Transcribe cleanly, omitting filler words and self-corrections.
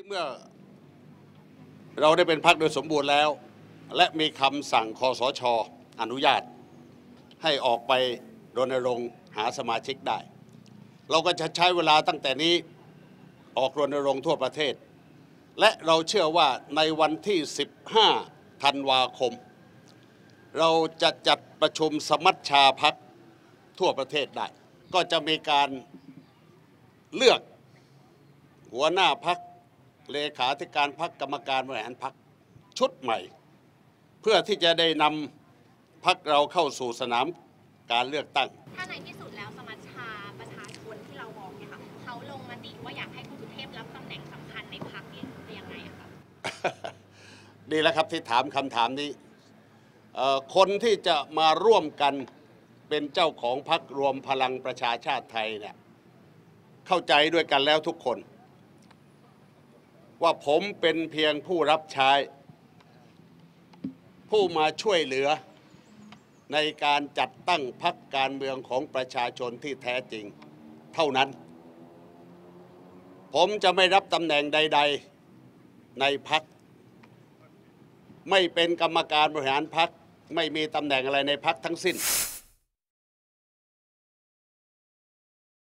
เมื่อเราได้เป็นพรรคโดยสมบูรณ์แล้วและมีคำสั่งคสช.อนุญาตให้ออกไปรณรงค์หาสมาชิกได้เราก็จะใช้เวลาตั้งแต่นี้ออกรณรงค์ทั่วประเทศและเราเชื่อว่าในวันที่15 ธันวาคมเราจะจัดประชุมสมัชชาพรรคทั่วประเทศได้ก็จะมีการเลือกหัวหน้าพรรคเลขาธิการพรรคกรรมการบริหารพรรคชุดใหม่เพื่อที่จะได้นำพรรคเราเข้าสู่สนามการเลือกตั้งถ้าในที่สุดแล้วสมัชชาประชาชนที่เรามองเนี่ยค่ะเขาลงมติว่าอยากให้คุณสุเทพรับตำแหน่งสำคัญในพรรคนี่เป็นยังไงอะคะดีแล้วครับที่ถามคำถามนี้คนที่จะมาร่วมกันเป็นเจ้าของพรรครวมพลังประชาชาติไทยเนี่ยเข้าใจด้วยกันแล้วทุกคนว่าผมเป็นเพียงผู้รับใช้ผู้มาช่วยเหลือในการจัดตั้งพรรคการเมืองของประชาชนที่แท้จริงเท่านั้นผมจะไม่รับตำแหน่งใดๆในพรรคไม่เป็นกรรมการบริหารพรรคไม่มีตำแหน่งอะไรในพรรคทั้งสิ้น